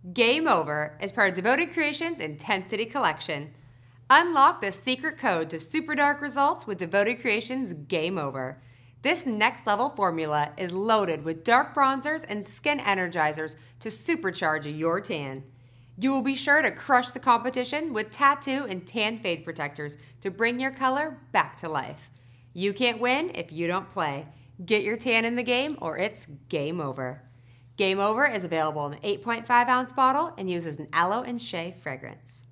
Game Over is part of Devoted Creations' Intensity Collection. Unlock the secret code to super dark results with Devoted Creations' Game Over. This next level formula is loaded with dark bronzers and skin energizers to supercharge your tan. You will be sure to crush the competition with tattoo and tan fade protectors to bring your color back to life. You can't win if you don't play. Get your tan in the game or it's game over. Game Over is available in an 8.5-ounce bottle and uses an aloe and shea fragrance.